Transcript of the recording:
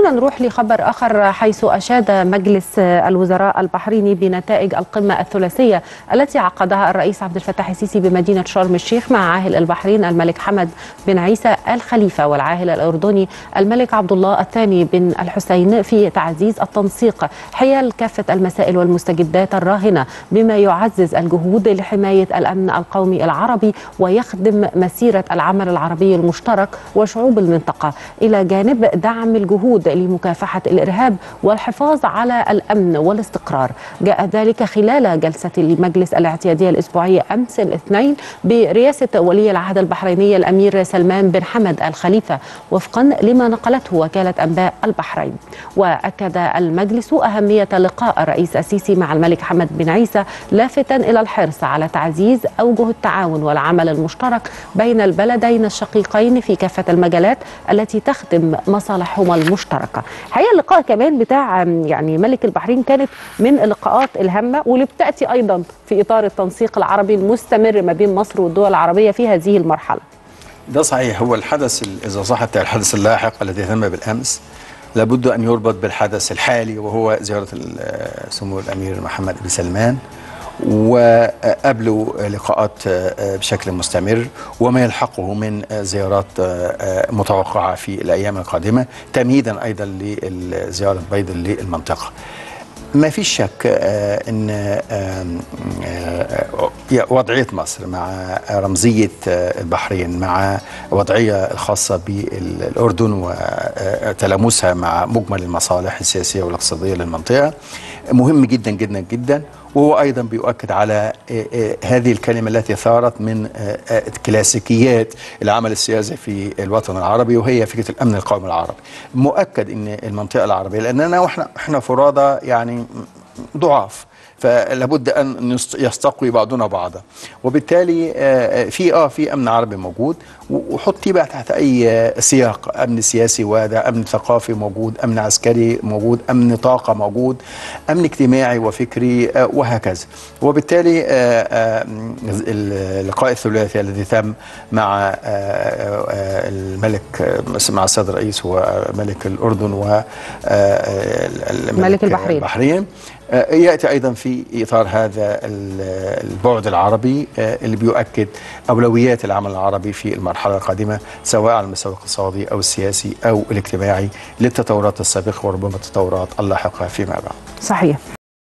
خلينا نروح لخبر آخر، حيث أشاد مجلس الوزراء البحريني بنتائج القمة الثلاثية التي عقدها الرئيس عبد الفتاح السيسي بمدينة شرم الشيخ مع عاهل البحرين الملك حمد بن عيسى آل خليفة والعاهل الأردني الملك عبد الله الثاني بن الحسين في تعزيز التنسيق حيال كافة المسائل والمستجدات الراهنة بما يعزز الجهود لحماية الأمن القومي العربي ويخدم مسيرة العمل العربي المشترك وشعوب المنطقة، إلى جانب دعم الجهود لمكافحة الإرهاب والحفاظ على الأمن والاستقرار. جاء ذلك خلال جلسة المجلس الاعتيادية الأسبوعية أمس الاثنين برئاسة ولي العهد البحريني الأمير سلمان بن حمد آل خليفة، وفقا لما نقلته وكالة أنباء البحرين. وأكد المجلس أهمية لقاء الرئيس السيسي مع الملك حمد بن عيسى، لافتا إلى الحرص على تعزيز أوجه التعاون والعمل المشترك بين البلدين الشقيقين في كافة المجالات التي تخدم مصالحهما المشتركة. حقيقة اللقاء كمان بتاع ملك البحرين كانت من اللقاءات الهامة واللي بتأتي أيضا في إطار التنسيق العربي المستمر ما بين مصر والدول العربية في هذه المرحلة. ده صحيح، هو الحدث إذا صح بتاع الحدث اللاحق الذي تم بالأمس لابد أن يربط بالحدث الحالي، وهو زيارة سمو الأمير محمد بن سلمان، وقبله لقاءات بشكل مستمر وما يلحقه من زيارات متوقعة في الأيام القادمة، تمهيدا أيضا لزيارة بيض للمنطقة. ما فيش شك أن وضعية مصر مع رمزية البحرين مع وضعية الخاصة بالأردن وتلامسها مع مجمل المصالح السياسية والاقتصادية للمنطقة مهم جدا جدا جدا، وهو أيضا بيؤكد على هذه الكلمة التي ثارت من كلاسيكيات العمل السياسي في الوطن العربي، وهي فكرة الأمن القومي العربي. مؤكد أن المنطقة العربية، لأننا احنا فرادى يعني ضعاف، فلابد ان يستقوي بعضنا بعضا، وبالتالي في امن عربي موجود، وحطيه بقى تحت اي سياق، امن سياسي واسع، امن ثقافي موجود، امن عسكري موجود، امن طاقه موجود، امن اجتماعي وفكري وهكذا. وبالتالي اللقاء الثلاثي الذي تم مع الملك، مع السيد الرئيس وملك الاردن والملك البحرين يأتي أيضا في إطار هذا البعد العربي اللي بيؤكد أولويات العمل العربي في المرحلة القادمة، سواء على المستوى الاقتصادي أو السياسي أو الاجتماعي، للتطورات السابقة وربما التطورات اللاحقة فيما بعد. صحيح.